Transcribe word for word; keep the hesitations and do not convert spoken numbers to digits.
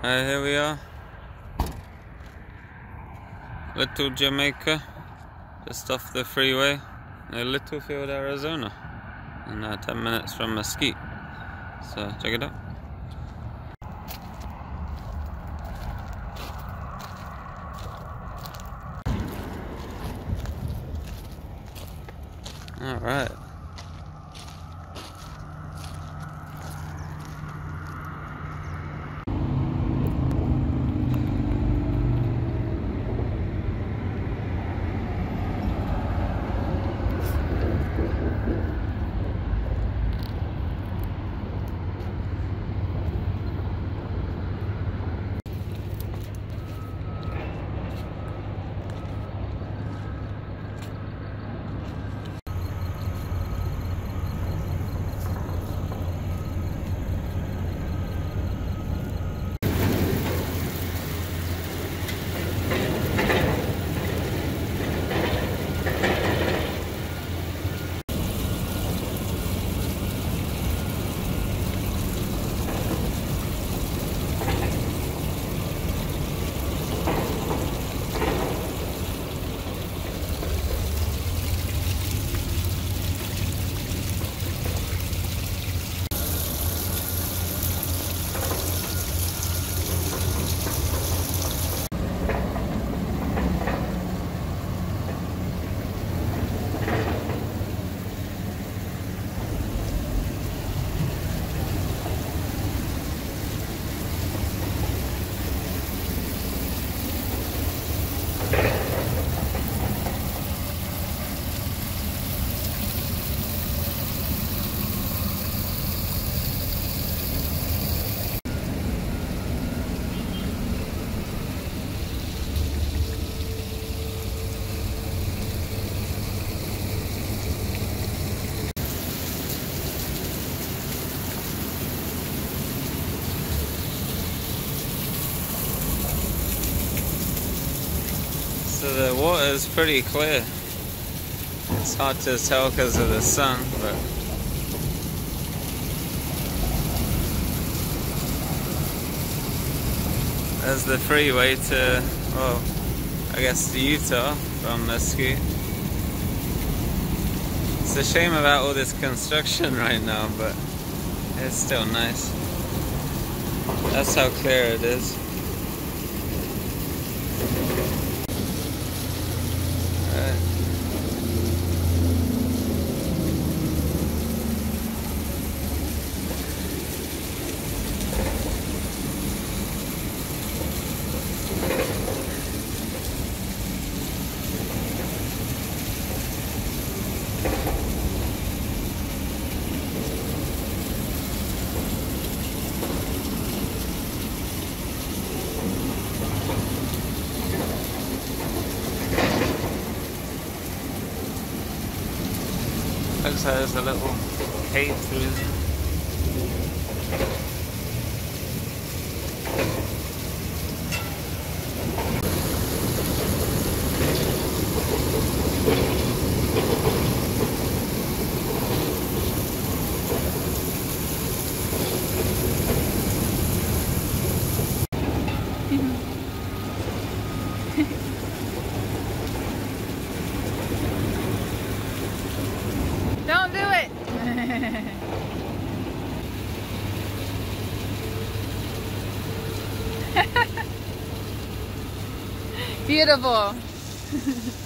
Alright, here we are. Little Jamaica, just off the freeway near Littlefield, Arizona. And uh, ten minutes from Mesquite. So check it out. Alright. So the water is pretty clear. It's hard to tell because of the sun, but there's the freeway to, well, I guess to Utah from Mesquite. It's a shame about all this construction right now, but it's still nice. That's how clear it is. Looks like there's a little cave through there. Don't do it! Beautiful.